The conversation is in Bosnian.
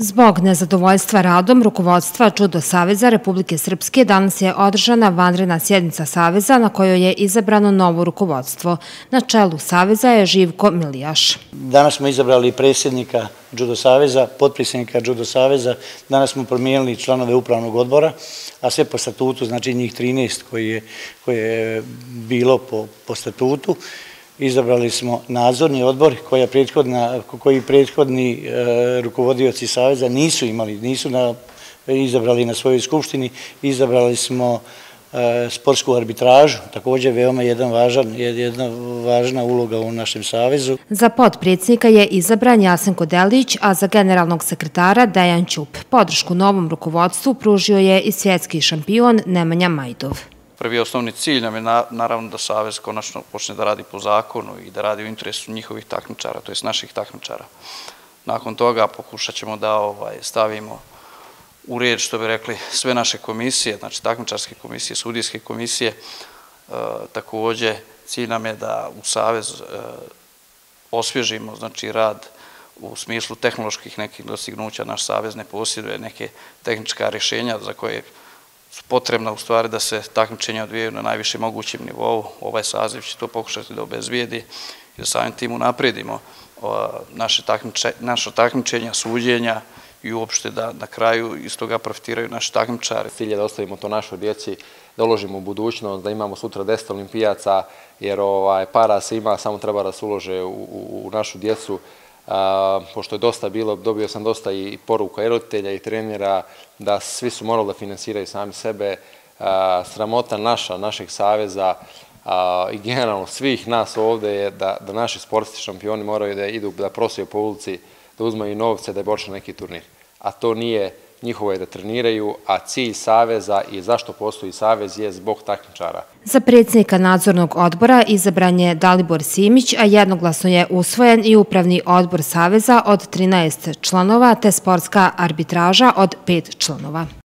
Zbog nezadovoljstva radom rukovodstva Judo Saveza Republike Srpske danas je održana vanredna sjednica Saveza na kojoj je izabrano novo rukovodstvo. Na čelu Saveza je Živko Milijaš. Danas smo izabrali predsjednika Judo Saveza, potpredsjednika Judo Saveza. Danas smo promijenili članove upravnog odbora, a sve po statutu, znači njih 13 koje je bilo po statutu. Izabrali smo nadzorni odbor koji prethodni rukovodioci Saveza nisu imali, izabrali na svojoj skupštini. Izabrali smo sportsku arbitražu, također veoma jedna važna uloga u našem Savezu. Za potpredsjednika je izabran Jasenko Delić, a za generalnog sekretara Dejan Ćup. Podršku novom rukovodstvu pružio je i svjetski šampion Nemanja Majdov. Prvi osnovni cilj nam je naravno da Savez konačno počne da radi po zakonu i da radi u interesu njihovih takmičara, to jest naših takmičara. Nakon toga pokušat ćemo da stavimo u red, što bi rekli, sve naše komisije, znači takmičarske komisije, sudijske komisije. Također cilj nam je da u Savez osvježimo rad u smislu tehnoloških nekih dostignuća. Naš Savez ne posjeduje neke tehnička rješenja za koje su potrebna u stvari da se takmičenja odvijaju na najvišem mogućem nivou. Ovaj saziv će to pokušati da obezbijedi i da samim tim unapredimo naše takmičenja, suđenja i uopšte da na kraju iz toga profitiraju naši takmičari. Cilj je da ostavimo to našoj djeci, da uložimo u budućnost, da imamo sutra 10 olimpijaca, jer para se ima, samo treba da se ulože u našu djecu. Pošto je dosta bilo, dobio sam dosta i poruka i roditelja i trenera da svi su morali da finansiraju sami sebe. Sramota našeg Saveza i generalno svih nas ovde je da naši sportski šampioni moraju da idu, da prosiju po ulici, da uzmaju novce da bi počeli neki turnir. A to nije njihovo je da treniraju, a cilj Saveza i zašto postoji Savez je zbog takmičara. Za predsjednika nadzornog odbora izabran je Dalibor Simić, a jednoglasno je usvojen i upravni odbor Saveza od 13 članova te sportska arbitraža od 5 članova.